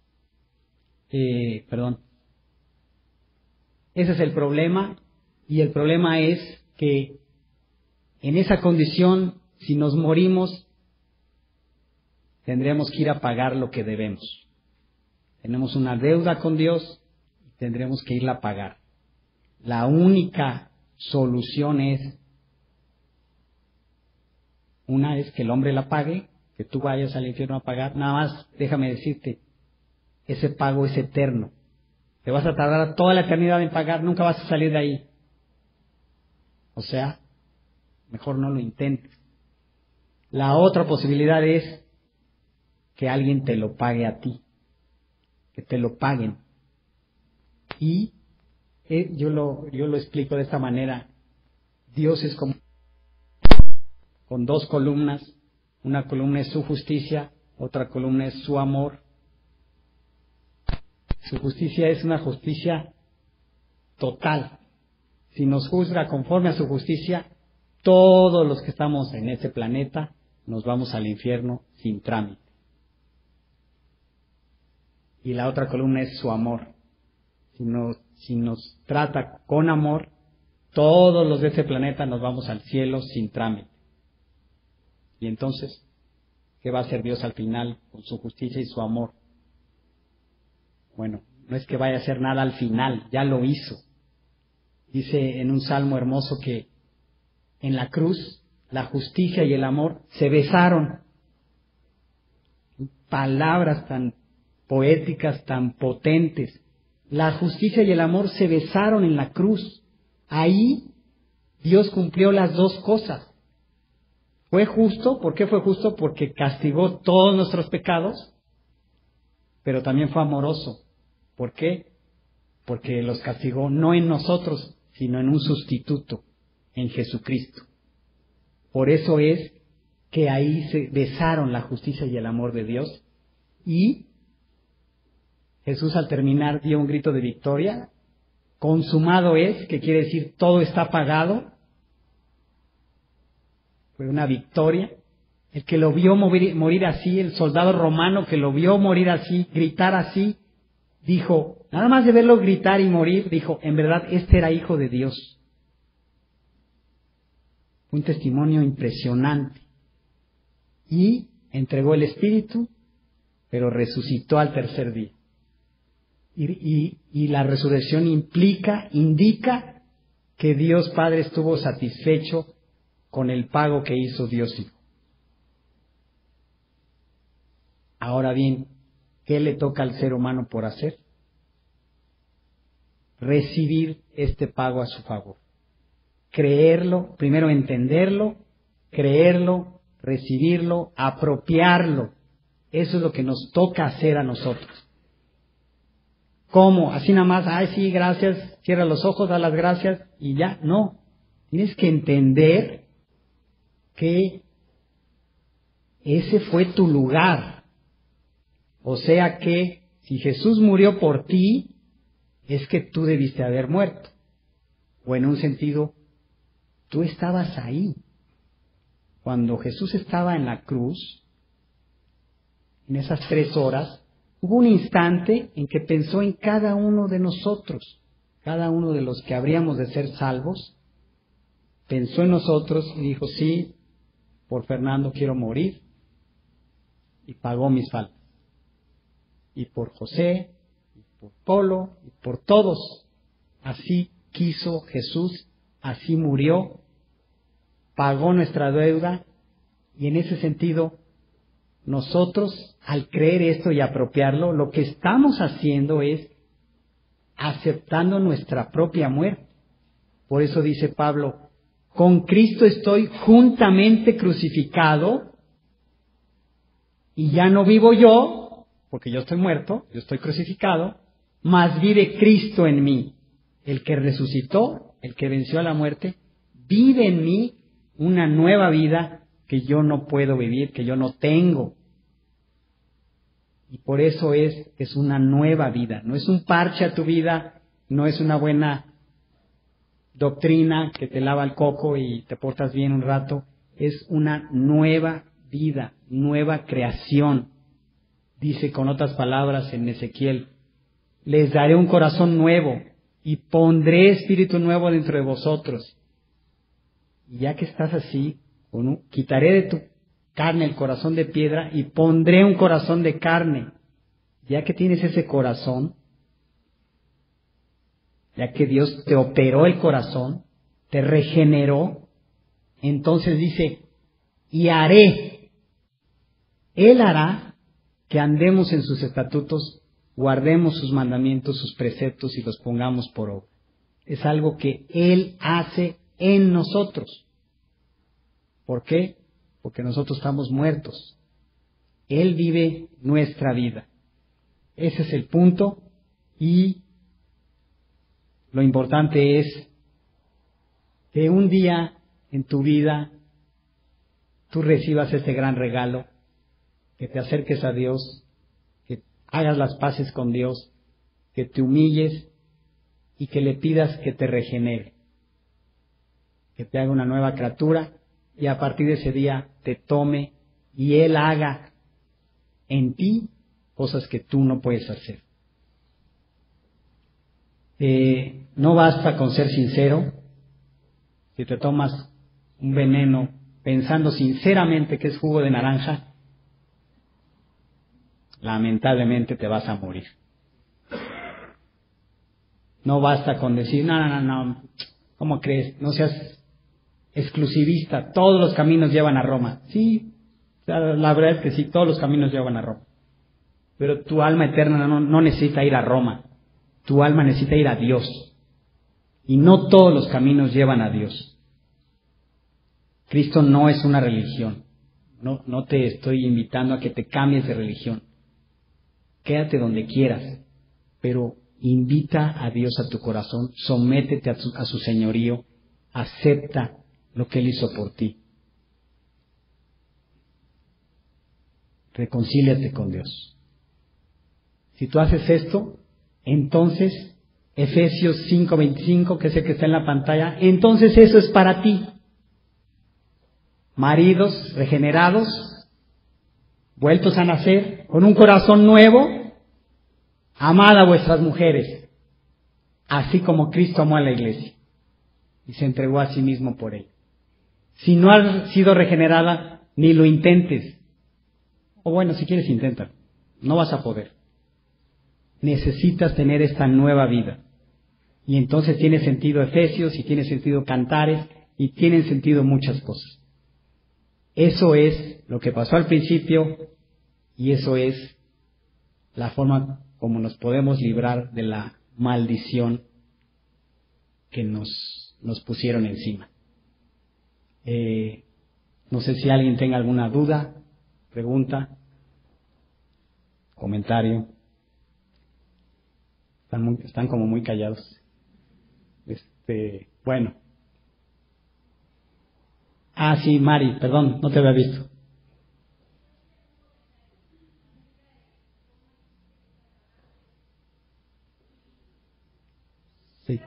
[SPEAKER 1] ese es el problema, y el problema es que en esa condición, si nos morimos, tendremos que ir a pagar lo que debemos. Tenemos una deuda con Dios y tendremos que irla a pagar. La única solución es, una es que el hombre la pague, que tú vayas al infierno a pagar. Nada más, déjame decirte, ese pago es eterno. Te vas a tardar toda la eternidad en pagar, nunca vas a salir de ahí. O sea, mejor no lo intentes. La otra posibilidad es que alguien te lo pague a ti, que te lo paguen. Y yo lo explico de esta manera. Dios es como con dos columnas. Una columna es su justicia, otra columna es su amor. Su justicia es una justicia total. Si nos juzga conforme a su justicia, todos los que estamos en este planeta nos vamos al infierno sin trámite. Y la otra columna es su amor. si nos trata con amor, todos los de este planeta nos vamos al cielo sin trámite. Y entonces, ¿qué va a hacer Dios al final con su justicia y su amor? Bueno, no es que vaya a hacer nada al final, ya lo hizo. Dice en un salmo hermoso que en la cruz la justicia y el amor se besaron. Palabras tan poéticas, tan potentes. La justicia y el amor se besaron en la cruz. Ahí Dios cumplió las dos cosas. Fue justo. ¿Por qué fue justo? Porque castigó todos nuestros pecados, pero también fue amoroso. ¿Por qué? Porque los castigó no en nosotros, sino en un sustituto, en Jesucristo. Por eso es que ahí se besaron la justicia y el amor de Dios. Y Jesús al terminar dio un grito de victoria. Consumado es, que quiere decir todo está pagado. Fue una victoria. El que lo vio morir así, el soldado romano que lo vio morir así, gritar así, dijo, nada más de verlo gritar y morir, dijo, en verdad este era hijo de Dios. Un testimonio impresionante. Y entregó el Espíritu, pero resucitó al tercer día. Y la resurrección indica que Dios Padre estuvo satisfecho con el pago que hizo Dios Hijo. Ahora bien, ¿qué le toca al ser humano por hacer? Recibir este pago a su favor. Creerlo, primero entenderlo, creerlo, recibirlo, apropiarlo. Eso es lo que nos toca hacer a nosotros. ¿Cómo? Así nada más, ay sí, gracias, cierra los ojos, da las gracias y ya. No, tienes que entender que ese fue tu lugar. O sea que si Jesús murió por ti, es que tú debiste haber muerto. O en un sentido, tú estabas ahí. Cuando Jesús estaba en la cruz, en esas 3 horas, hubo un instante en que pensó en cada uno de nosotros, cada uno de los que habríamos de ser salvos, pensó en nosotros y dijo, sí, por Fernando quiero morir, y pagó mis faltas. Y por José, y por Polo, y por todos. Así quiso Jesús, así murió, pagó nuestra deuda, y en ese sentido, nosotros, al creer esto y apropiarlo, lo que estamos haciendo es aceptando nuestra propia muerte. Por eso dice Pablo, con Cristo estoy juntamente crucificado, y ya no vivo yo, porque yo estoy muerto, yo estoy crucificado, mas vive Cristo en mí. El que resucitó, el que venció a la muerte, vive en mí una nueva vida que yo no puedo vivir, que yo no tengo. Y por eso es una nueva vida, no es un parche a tu vida, no es una buena doctrina que te lava el coco y te portas bien un rato, es una nueva vida, nueva creación. Dice con otras palabras en Ezequiel, les daré un corazón nuevo y pondré espíritu nuevo dentro de vosotros. Y ya que estás así, quitaré de tu carne el corazón de piedra y pondré un corazón de carne. Ya que tienes ese corazón, ya que Dios te operó el corazón, te regeneró, entonces dice, y haré, Él hará que andemos en sus estatutos, guardemos sus mandamientos, sus preceptos y los pongamos por obra. Es algo que Él hace en nosotros. ¿Por qué? Porque nosotros estamos muertos. Él vive nuestra vida. Ese es el punto y lo importante es que un día en tu vida tú recibas ese gran regalo, que te acerques a Dios, que hagas las paces con Dios, que te humilles y que le pidas que te regenere, que te haga una nueva criatura y a partir de ese día te tome y Él haga en ti cosas que tú no puedes hacer. No basta con ser sincero. Si te tomas un veneno pensando sinceramente que es jugo de naranja, lamentablemente te vas a morir. No basta con decir, no, ¿cómo crees? No seas exclusivista, todos los caminos llevan a Roma. Sí, la verdad es que sí, todos los caminos llevan a Roma. Pero tu alma eterna no necesita ir a Roma, tu alma necesita ir a Dios. Y no todos los caminos llevan a Dios. Cristo no es una religión. No te estoy invitando a que te cambies de religión. Quédate donde quieras, pero invita a Dios a tu corazón, sométete a su señorío, acepta lo que Él hizo por ti. Reconcíliate con Dios. Si tú haces esto, entonces, Efesios 5:25, que es el que está en la pantalla, entonces eso es para ti. Maridos regenerados, vueltos a nacer, con un corazón nuevo, amad a vuestras mujeres, así como Cristo amó a la iglesia y se entregó a sí mismo por ella. Si no has sido regenerada, ni lo intentes. O bueno, si quieres, inténtalo. No vas a poder. Necesitas tener esta nueva vida. Y entonces tiene sentido Efesios, y tiene sentido Cantares, y tienen sentido muchas cosas. Eso es lo que pasó al principio, y eso es la forma como nos podemos librar de la maldición que nos pusieron encima. No sé si alguien tenga alguna duda, pregunta, comentario. Están como muy callados. Bueno. Sí, Mari, perdón, no te había visto. Sí.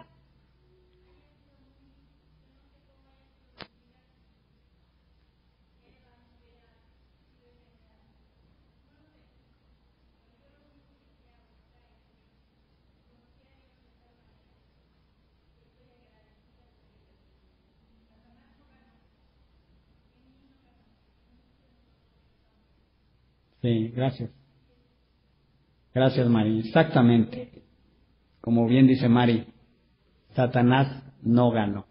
[SPEAKER 1] Sí, gracias. Gracias, Mari. Exactamente. Como bien dice Mari, Satanás no ganó.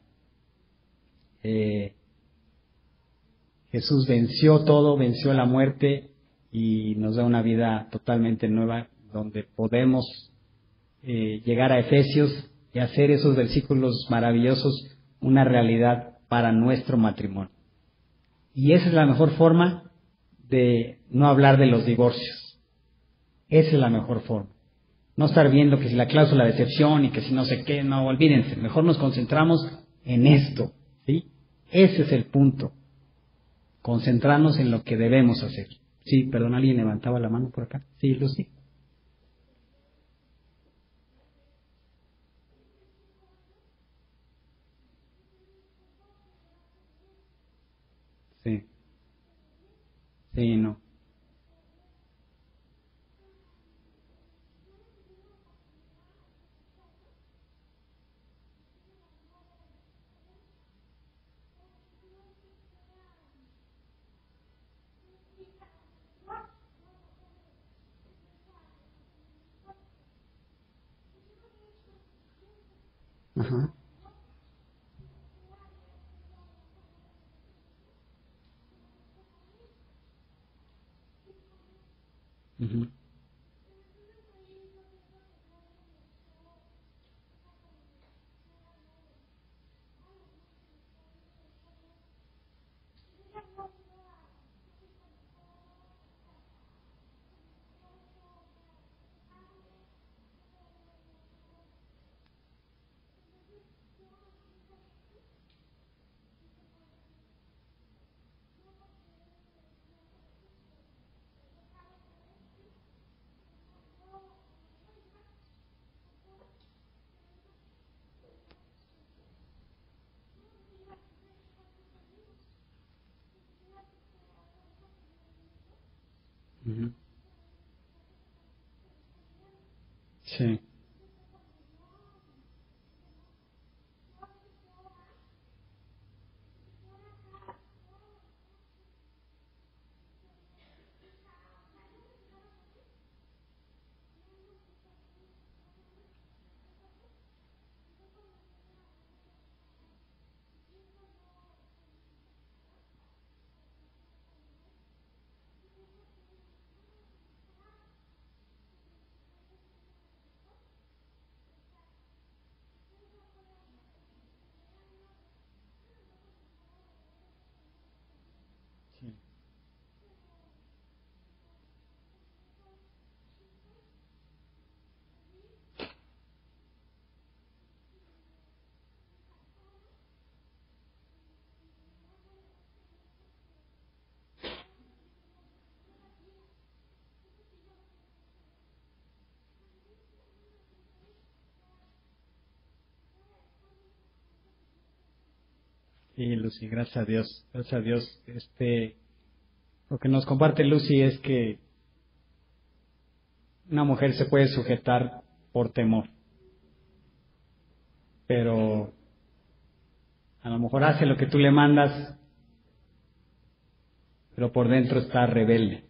[SPEAKER 1] Jesús venció todo, venció la muerte y nos da una vida totalmente nueva donde podemos llegar a Efesios y hacer esos versículos maravillosos una realidad para nuestro matrimonio. Y esa es la mejor forma de no hablar de los divorcios. Esa es la mejor forma. No estar viendo que si la cláusula de excepción y que si no sé qué, no, olvídense. Mejor nos concentramos en esto, ¿sí? Ese es el punto. Concentrarnos en lo que debemos hacer. Sí, perdón, ¿alguien levantaba la mano por acá? Sí, Lucy. Sí, sí, no. Ajá. Ujú. Ujú. Sí. Sí, Lucy, gracias a Dios, gracias a Dios. Lo que nos comparte Lucy es que una mujer se puede sujetar por temor, pero a lo mejor hace lo que tú le mandas, pero por dentro está rebelde.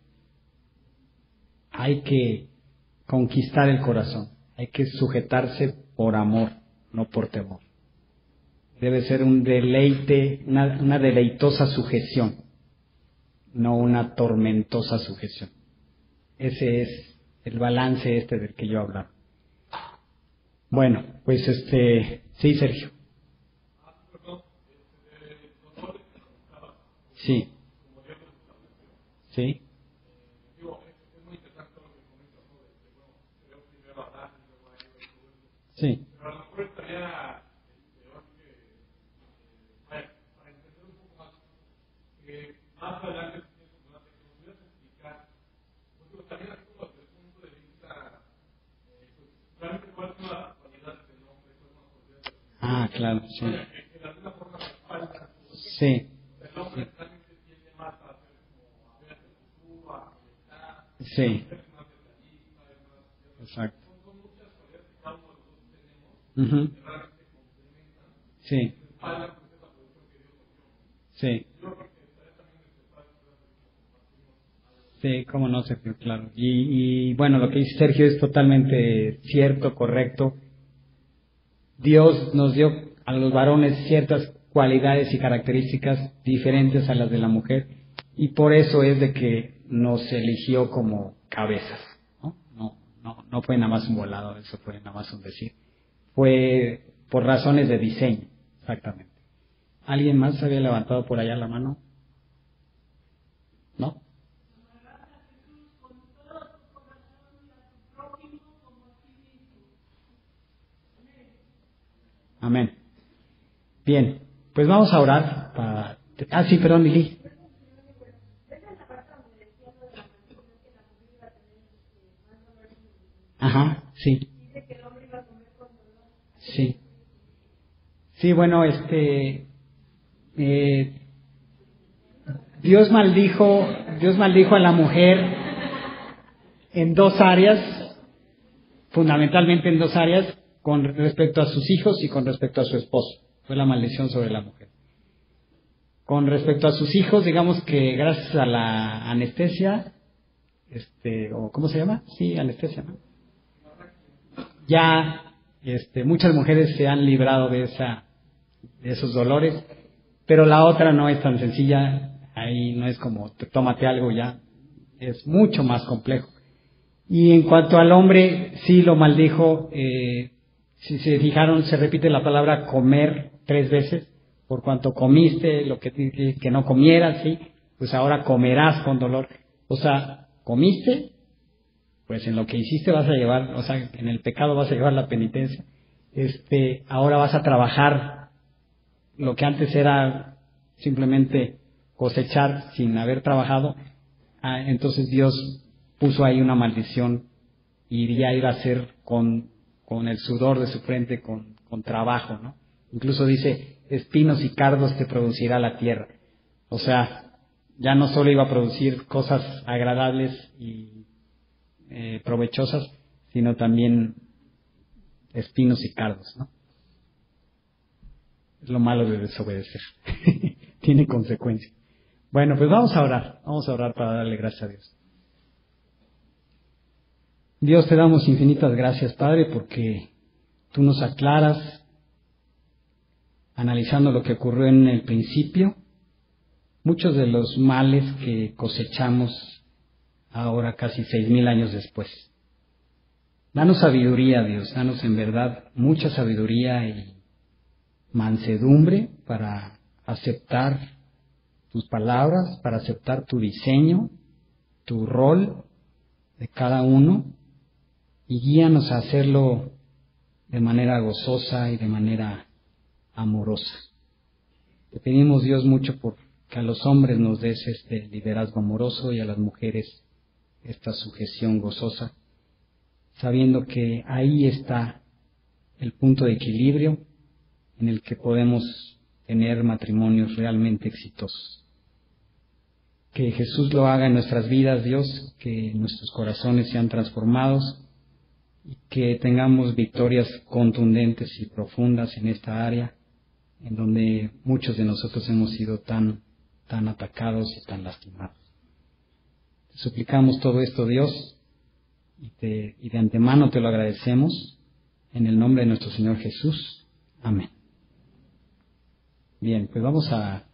[SPEAKER 1] Hay que conquistar el corazón, hay que sujetarse por amor, no por temor. Debe ser un deleite, una deleitosa sujeción, no una tormentosa sujeción. Ese es el balance del que yo hablaba. Bueno, pues sí, Sergio. Sí. Sí. Sí. Ah, claro, sí. Sí. Sí. Exacto. Ujú. Sí. Sí. Sí, cómo no, Sergio, claro. Y bueno, lo que dice Sergio es totalmente cierto, correcto. Dios nos dio a los varones ciertas cualidades y características diferentes a las de la mujer, y por eso es de que nos eligió como cabezas, ¿no? No fue nada más un volado, eso fue nada más un decir. Fue por razones de diseño, exactamente. ¿Alguien más había levantado por allá la mano? ¿No? Amén. Bien, pues vamos a orar para... Ah, sí, perdón, Lili. Ajá, sí. Sí. Sí, bueno, eh, Dios maldijo a la mujer en dos áreas, fundamentalmente en dos áreas, con respecto a sus hijos y con respecto a su esposo. Fue la maldición sobre la mujer. Con respecto a sus hijos, digamos que gracias a la anestesia, o ¿cómo se llama? Sí, anestesia, ¿no? Ya, muchas mujeres se han librado de esos dolores, pero la otra no es tan sencilla. Ahí no es como tómate algo ya, es mucho más complejo. Y en cuanto al hombre, sí lo maldijo. Si se fijaron, se repite la palabra comer 3 veces. Por cuanto comiste lo que no comieras, sí, pues ahora comerás con dolor. O sea, comiste, pues en lo que hiciste vas a llevar, o sea, en el pecado vas a llevar la penitencia. Ahora vas a trabajar lo que antes era simplemente cosechar sin haber trabajado. Entonces Dios puso ahí una maldición, y ya iba a ser con el sudor de su frente, con trabajo, ¿no? Incluso dice, espinos y cardos te producirá la tierra. O sea, ya no solo iba a producir cosas agradables y provechosas, sino también espinos y cardos, ¿no? Es lo malo de desobedecer. Tiene consecuencias. Bueno, pues vamos a orar para darle gracias a Dios. Dios, te damos infinitas gracias, Padre, porque tú nos aclaras, analizando lo que ocurrió en el principio, muchos de los males que cosechamos ahora casi 6,000 años después. Danos sabiduría, Dios, danos en verdad mucha sabiduría y mansedumbre para aceptar tus palabras, para aceptar tu diseño, tu rol de cada uno, y guíanos a hacerlo de manera gozosa y de manera amorosa. Te pedimos, Dios, mucho por que a los hombres nos des este liderazgo amoroso y a las mujeres esta sujeción gozosa, sabiendo que ahí está el punto de equilibrio en el que podemos tener matrimonios realmente exitosos. Que Jesús lo haga en nuestras vidas, Dios, que nuestros corazones sean transformados y que tengamos victorias contundentes y profundas en esta área, en donde muchos de nosotros hemos sido tan atacados y tan lastimados. Te suplicamos todo esto, Dios, y de antemano te lo agradecemos, en el nombre de nuestro Señor Jesús. Amén. Bien, pues vamos a